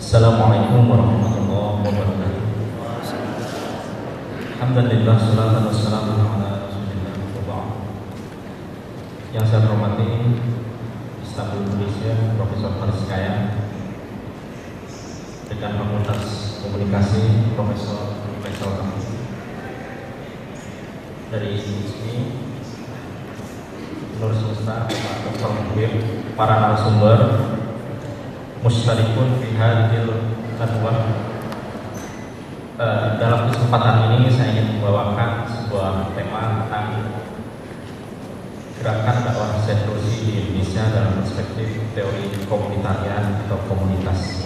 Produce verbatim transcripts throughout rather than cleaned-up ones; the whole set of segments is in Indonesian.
Assalamualaikum warahmatullahi wabarakatuh. Alhamdulillah, salatu wassalamu ala rasulillah wa ba'd. Yang saya hormati Istanbul Indonesia Profesor Faris Kaya, Dekan Fakultas Komunikasi Profesor Faisal Kami, dari I S M I, Nur Semesta, Pak Doktor Muhir, para narasumber, musyrikun fi hadil nadwah. Uh, dalam kesempatan ini saya ingin membawakan sebuah tema tentang gerakan dakwah Syekh Nursi di Indonesia dalam perspektif teori komunitarian atau komunitas.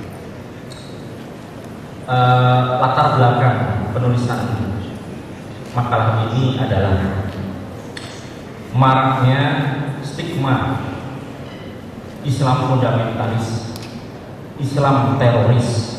Uh, latar belakang penulisan makalah ini adalah maraknya stigma Islam fundamentalis, Islam teroris,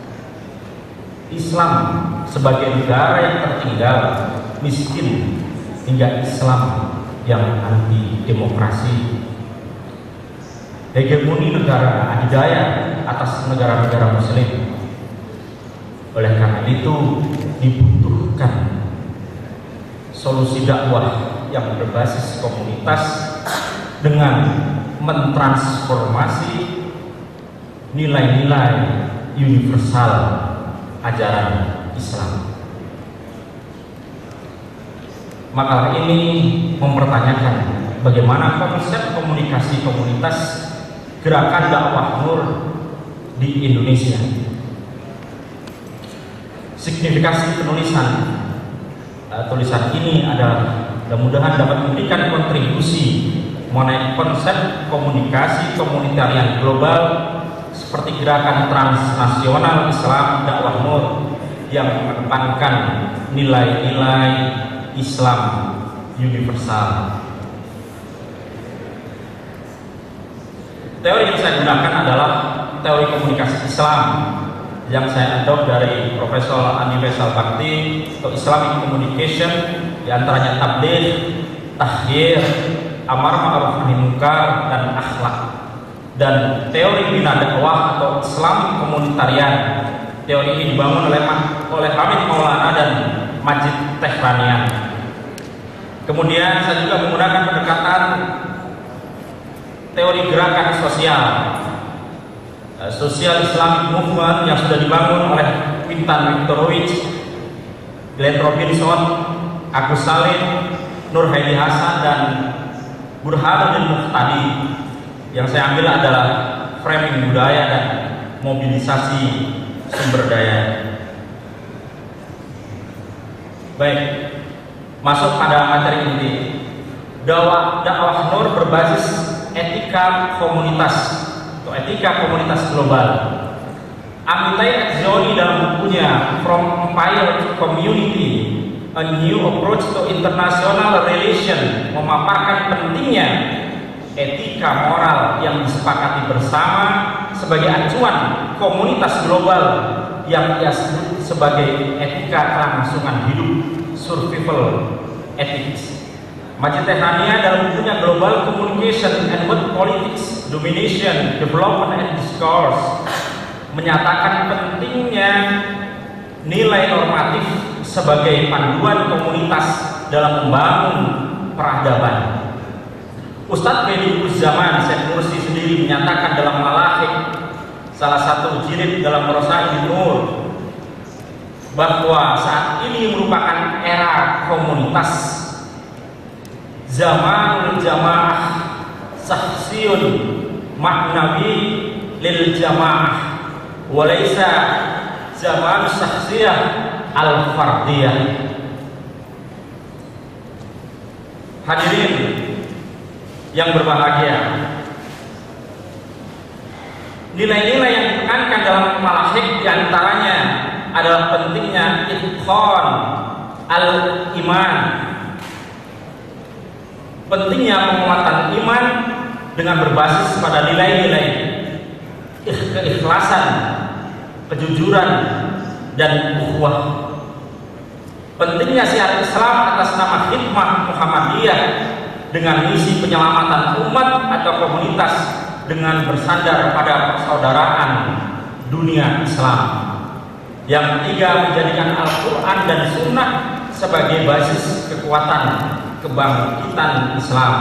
Islam sebagai negara yang tertinggal, miskin, hingga Islam yang anti demokrasi, hegemoni negara adidaya atas negara-negara muslim. Oleh karena itu dibutuhkan solusi dakwah yang berbasis komunitas dengan mentransformasi nilai-nilai universal ajaran Islam. Makalah ini mempertanyakan bagaimana konsep komunikasi komunitas gerakan dakwah Nur di Indonesia. Signifikasi penulisan uh, tulisan ini adalah mudah-mudahan dapat memberikan kontribusi mengenai konsep komunikasi komunitarian global seperti gerakan transnasional Islam dakwah Nur yang mengedepankan nilai-nilai Islam universal. Teori yang saya gunakan adalah teori komunikasi Islam yang saya adopt dari Profesor Andi Faisal Bakti atau Islamic Communication, diantaranya tabligh, tahyir, amar ma'ruf nahi munkar, dan akhlak. Dan teori bina dakwah atau Islam komunitarian, teori ini dibangun oleh oleh Hamid Maulana dan Majid Tehranian. Kemudian saya juga menggunakan pendekatan teori gerakan sosial, Social Islamic Movement yang sudah dibangun oleh Quintan Viktorovich, Glenn Robinson, Agus Salim, Nur Haidi Hasan, dan Burhanuddin Muhtadi. Yang saya ambil adalah framing budaya dan mobilisasi sumber daya. Baik, masuk pada materi inti. Dakwah dakwah Nur berbasis etika komunitas atau etika komunitas global. Amitai Etzioni dalam bukunya From Empire to Community, A New Approach to International Relation memaparkan pentingnya etika moral yang disepakati bersama sebagai acuan komunitas global yang ia sebut sebagai etika kelangsungan hidup, survival ethics. Majid Tehranian dalam bukunya Global Communication and World Politics, Domination, Development and Discourse menyatakan pentingnya nilai normatif sebagai panduan komunitas dalam membangun peradaban. Ustadz Bedi Zaman Syekh Nursi sendiri menyatakan dalam Malahik, salah satu jilid dalam Rasail Nur, bahwa saat ini merupakan era komunitas, zamanul jamaah, sahsiun maknawi lil jamaah, walaysa zaman sahsiyah al fardiyah. Hadirin yang berbahagia, nilai-nilai yang ditekankan dalam Malahik diantaranya adalah pentingnya itqan al-iman, pentingnya penguatan iman dengan berbasis pada nilai-nilai keikhlasan, kejujuran, dan ukhuwah. Pentingnya syiar Islam atas nama khidmah Muhammadiyah dengan misi penyelamatan umat atau komunitas dengan bersandar pada persaudaraan dunia Islam. Yang ketiga, menjadikan Al-Quran dan Sunnah sebagai basis kekuatan kebangkitan Islam.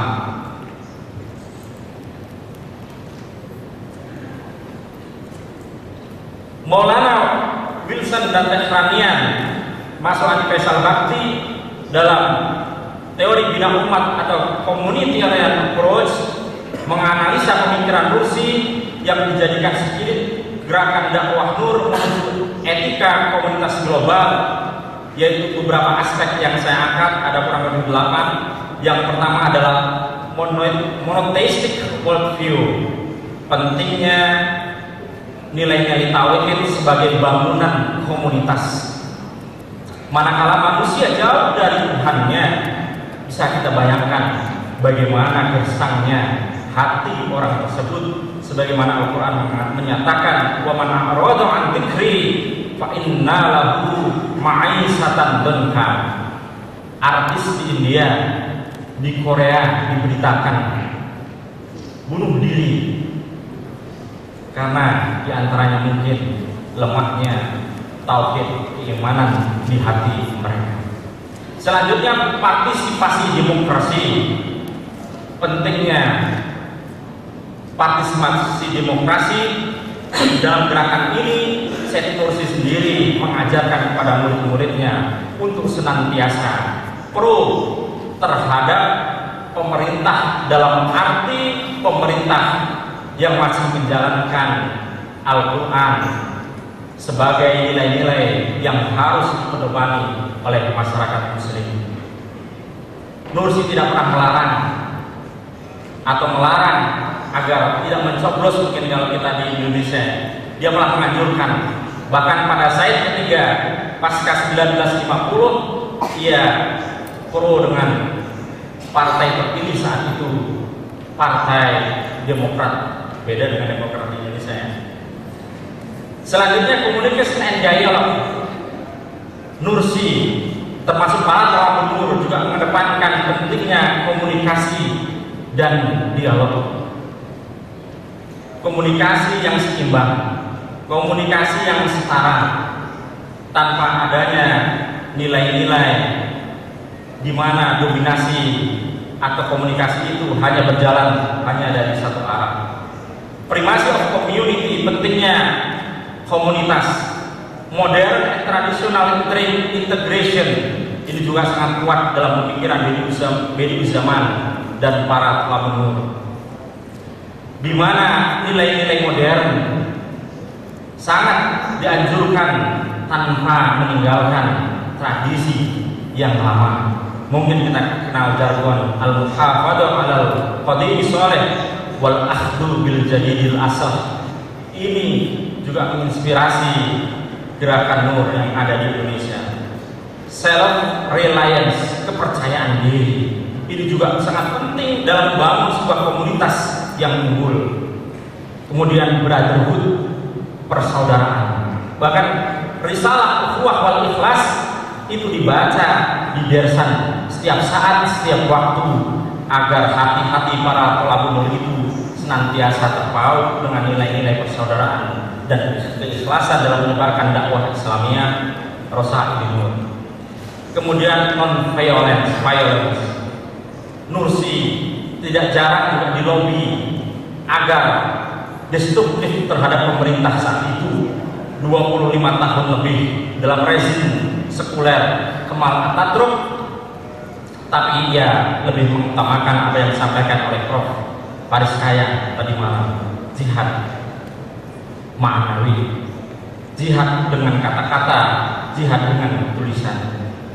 Maulana Wilson dan Tehranian, Masuk Faisal Bhakti dalam teori bina umat atau communitarian approach menganalisa pemikiran Nursi yang dijadikan spirit gerakan dakwah nur menuju etika komunitas global, yaitu beberapa aspek yang saya angkat, ada kurang lebih delapan. Yang pertama adalah monotheistic worldview, pentingnya nilai-nilai tauhid sebagai bangunan komunitas. Manakala manusia jauh dari Tuhannya, bisa kita bayangkan bagaimana gersangnya hati orang tersebut, sebagaimana Al-Quran menyatakan, wa man a'rada 'an dzikri fa inna lahu ma'isatan dhanka. Artis di India, di Korea diberitakan bunuh diri karena diantaranya mungkin lemahnya tauhid keimanan di hati mereka. Selanjutnya, partisipasi demokrasi, pentingnya partisipasi demokrasi. Dalam gerakan ini, Syed Nursi sendiri mengajarkan kepada murid-muridnya untuk senantiasa pro terhadap pemerintah, dalam arti pemerintah yang masih menjalankan Al-Quran sebagai nilai-nilai yang harus dipedomani oleh masyarakat muslim. Nursi tidak pernah melarang atau melarang agar tidak mencoblos, mungkin kalau kita di Indonesia. Dia malah menganjurkan. Bahkan pada Said ketiga pasca seribu sembilan ratus lima puluh, ia pro dengan partai terpilih saat itu, Partai Demokrat, beda dengan Demokrat di Indonesia. Selanjutnya, communication and dialogue. Nursi termasuk para ulama nur juga mengedepankan pentingnya komunikasi dan dialog. Komunikasi yang seimbang, komunikasi yang setara, tanpa adanya nilai-nilai di mana dominasi atau komunikasi itu hanya berjalan hanya dari satu arah. Primasi of community, pentingnya komunitas. Modern traditional integration, ini juga sangat kuat dalam pemikiran Bediüzzaman Zaman dan para ulama nur, di mana nilai-nilai modern sangat dianjurkan tanpa meninggalkan tradisi yang lama. Mungkin kita kenal jargon al-muhafadzah 'alal qadimi shalih wal akhdhu bil jadidil asah. Ini juga menginspirasi gerakan nur yang ada di Indonesia. Self reliance, kepercayaan diri, ini juga sangat penting dalam membangun sebuah komunitas yang unggul. Kemudian brotherhood, persaudaraan. Bahkan risalah ukhuwah wal ikhlas itu dibaca di dersan setiap saat, setiap waktu, agar hati-hati para pelaku nur itu senantiasa terpaut dengan nilai-nilai persaudaraan dan keikhlasan dalam menyebarkan dakwah Islamiyah Rasail Nur. Kemudian non violence, violence. Nursi tidak jarang juga dilobi agar destruktif terhadap pemerintah saat itu dua puluh lima tahun lebih dalam rezim sekuler Kemal Atatürk, tapi ia lebih mengutamakan apa yang disampaikan oleh Profesor Faris Kaya tadi malam, jihad ma'nawi, jihad dengan kata-kata, jihad dengan tulisan.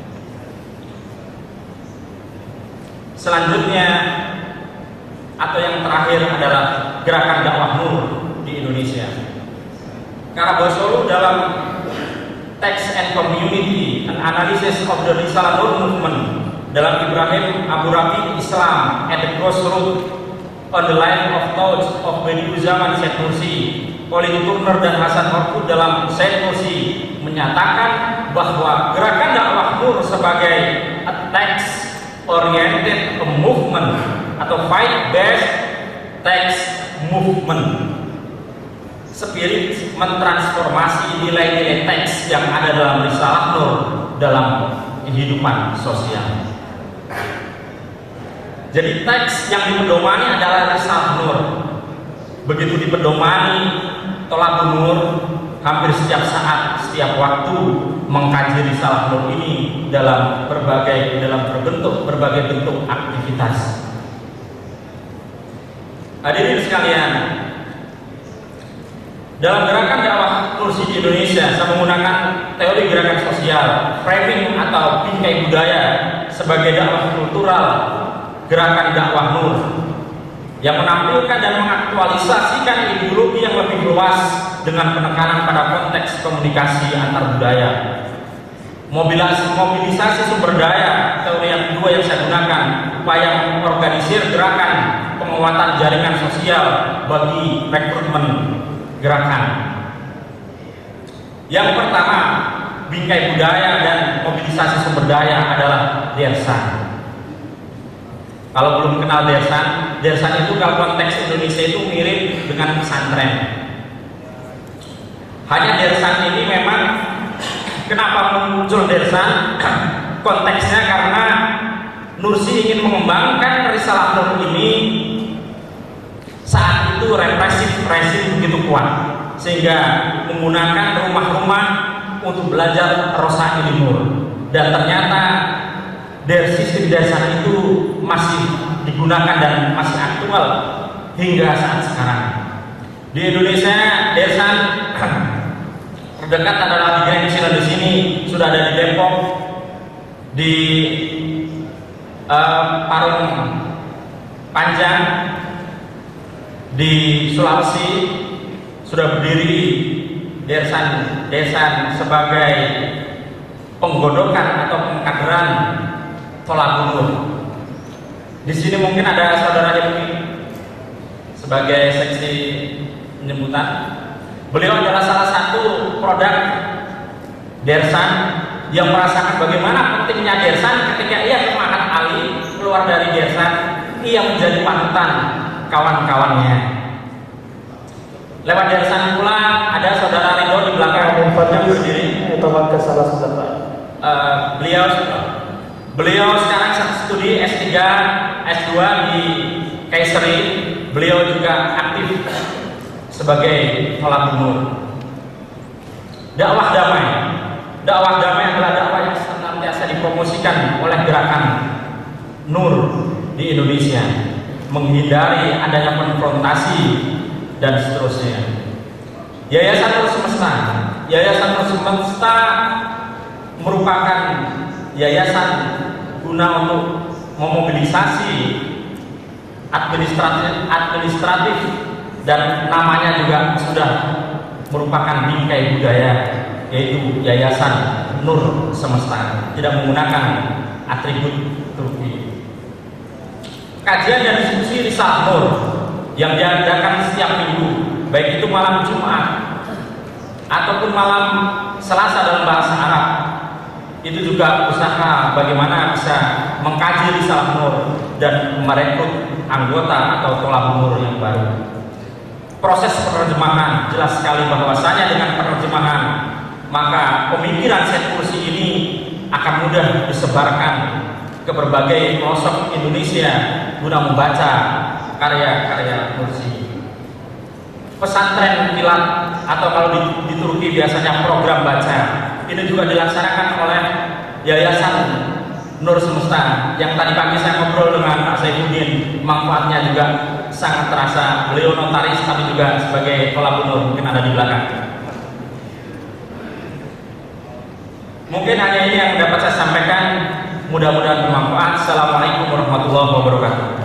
Selanjutnya atau yang terakhir adalah gerakan dakwah nur di Indonesia. Karabasolu dalam Text and Community, an Analysis of the Risalah Nur Movement, dalam Ibrahim Abu Rafi Islam at the Crossroads on the Line of Thoughts of Bediüzzaman Syed Nursi, Colin Turner dan Hasan Horkud dalam Syed Nursi menyatakan bahwa gerakan dakwah nur sebagai a text oriented movement atau fight based text movement, spirit mentransformasi nilai-nilai teks yang ada dalam Risalah Nur dalam kehidupan sosial. Jadi teks yang dipedomani adalah Risalah Nur. Begitu dipedomani, Tolabun Nur hampir setiap saat, setiap waktu mengkaji Risalah Nur ini dalam berbagai dalam berbentuk berbagai bentuk aktivitas. Hadirin sekalian, dalam gerakan dakwah Nursi di Indonesia, saya menggunakan teori gerakan sosial, framing atau bingkai budaya sebagai dakwah kultural, gerakan dakwah Nur yang menampilkan dan mengaktualisasikan ideologi yang lebih luas dengan penekanan pada konteks komunikasi antar budaya. Mobilisasi, mobilisasi sumber daya, teori yang kedua yang saya gunakan, upaya mengorganisir gerakan penguatan jaringan sosial bagi rekrutmen gerakan. Yang pertama, bingkai budaya dan mobilisasi sumber daya adalah Dersan. Kalau belum kenal Dersan, Dersan itu kalau konteks Indonesia itu mirip dengan pesantren. Hanya Dersan ini memang kenapa muncul Dersan? Konteksnya karena Nursi ingin mengembangkan Risalah Nur ini saat itu represif resim begitu kuat, sehingga menggunakan rumah-rumah untuk belajar Rosa Nur. Dan ternyata dari sistem Dersan itu masih digunakan dan masih aktual hingga saat sekarang. Di Indonesia, Dersan terdekat adalah di Grand China di sini, sudah ada di Depok, di uh, Parung Panjang, di Sulawesi sudah berdiri Dersan Dersan sebagai penggodokan atau pengkaderan Tolabun Nur. Di sini mungkin ada saudara Hilmi sebagai seksi penjemputan. Beliau adalah salah satu produk Dersan yang merasakan bagaimana pentingnya Dersan ketika ia ke Mahat Ali, keluar dari Dersan, ia menjadi panutan kawan-kawannya. Lewat Dersan pula ada saudara Ridho di belakang berdiri. Itu ke salah satu. Uh, beliau beliau sekarang studi S tiga, S dua di Kayseri. Beliau juga aktif sebagai Tolabun Nur. Dakwah damai. Dakwah damai adalah dakwah yang senantiasa dipromosikan oleh gerakan Nur di Indonesia, menghindari adanya konfrontasi dan seterusnya. Yayasan Nur Semesta, Yayasan Nur Semesta merupakan yayasan guna untuk memobilisasi administratif, administratif dan namanya juga sudah merupakan bingkai budaya, yaitu Yayasan Nur Semesta, tidak menggunakan atribut Turki. Kajian dan diskusi Risalah Nur yang diadakan setiap minggu, baik itu malam Jumat ataupun malam Selasa dalam bahasa Arab, itu juga usaha bagaimana bisa mengkaji Risalah Nur dan merekrut anggota atau Tolabun Nur yang baru. Proses penerjemahan jelas sekali bahwasanya dengan penerjemahan maka pemikiran Syekh Nursi ini akan mudah disebarkan ke berbagai pelosok Indonesia guna membaca karya-karya Nursi. Pesantren kilat atau kalau di, di Turki biasanya program baca ini juga dilaksanakan oleh Yayasan Nur Semesta yang tadi pagi saya ngobrol dengan Pak Saifuddin, manfaatnya juga sangat terasa. Beliau notaris tapi juga sebagai Tolabun Nur, mungkin ada di belakang. Mungkin hanya ini yang dapat saya sampaikan, mudah-mudahan bermanfaat. Assalamualaikum warahmatullahi wabarakatuh.